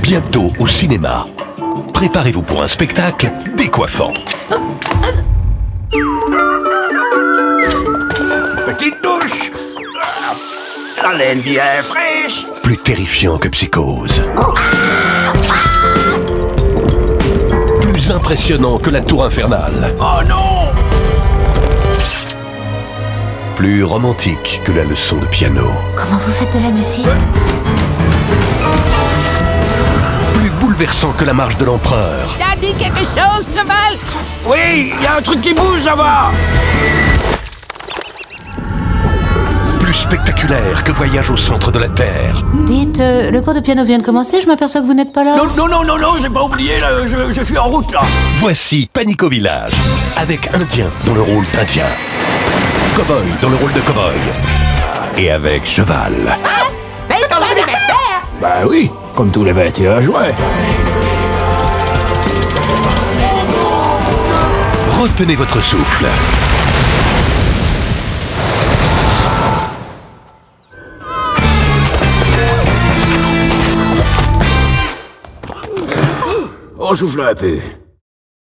Bientôt au cinéma. Préparez-vous pour un spectacle décoiffant. Petite douche. La laine bien fraîche. Plus terrifiant que Psychose. Plus impressionnant que la tour infernale. Oh non! Plus romantique que la leçon de piano. Comment vous faites de la musique? Plus bouleversant que la marche de l'empereur. T'as dit quelque chose, cheval? Oui, il y a un truc qui bouge là-bas. Plus spectaculaire que Voyage au centre de la Terre. Dites, le cours de piano vient de commencer, je m'aperçois que vous n'êtes pas là. Non, j'ai pas oublié, là, je suis en route, là. Voici Panique au village, avec Indien dans le rôle d'Indien, Cowboy dans le rôle de Cowboy, et avec Cheval. Ah, c'est ton anniversaire! Bah oui, comme tous les 21 juin. Retenez votre souffle. On souffle un peu.